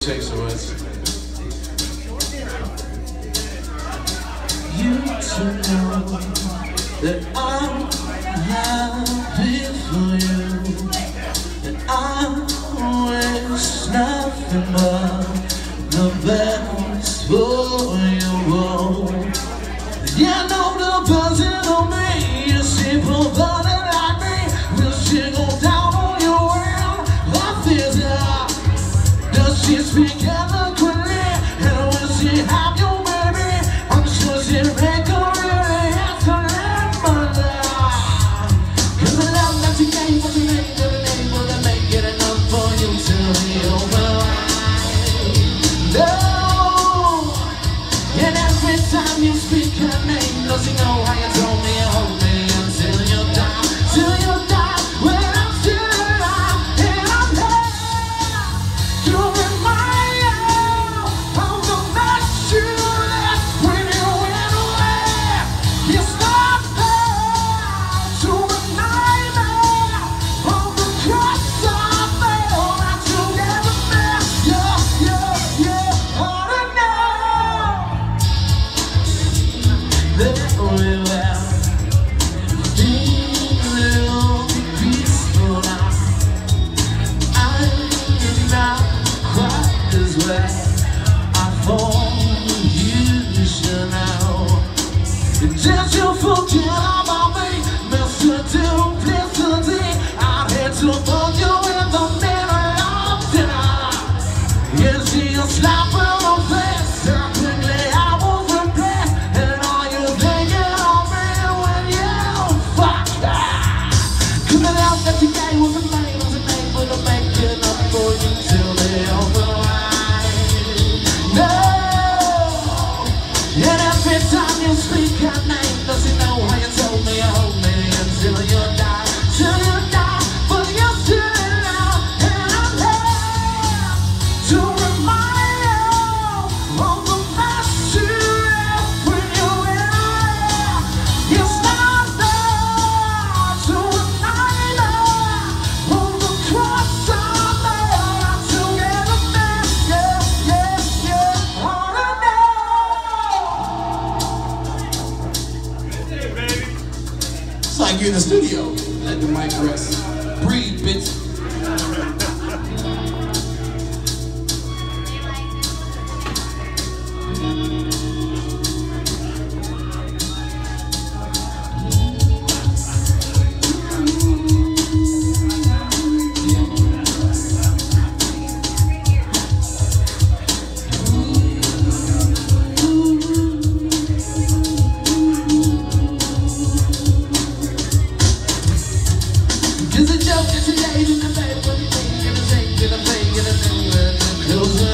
Takes the words. You to know that I'm happy for you, that I wish nothing but the best for you. Yeah, I know the person on me, you see, provided like me, will she go down on your world? Life is hard. Does she speak eloquently? And will she have your baby? I'm sure she regularly has to let my life. Cause the love that you gave was an angel, and able to make it enough for you to be over. No. And every time you speak her name, does she know how you told me you hold me until you die? Till you die, when I'm still alive, and I'm there to remind you of the mess you left when you went away. It's not fair to remind me of the cross I fell not together there. Yeah, ought to know that we will be peaceful now. I'm not quite as well. I thought you should know. Did you forget about me, Mr. Duplicity? I had to put you in the middle of dinner. Is she a slap in the face? How quickly I was replaced. And are you thinking of me when you fuck that? Cause the love that you gave was able to make it up for you till the override. No. And every time you speak her name, does she know how you told me you hold me until you die? Till you die, but you're still alive, and I'm here to remind you of the mess you left when you went away. It's not fair to remind you of the cross I made not together there. Yeah, ought to know. It's like you're in the studio. Let the mic rest. Breathe, bitch. It's a joke that you gave in the bed when you think, and I think, and I think, and I think, and I think,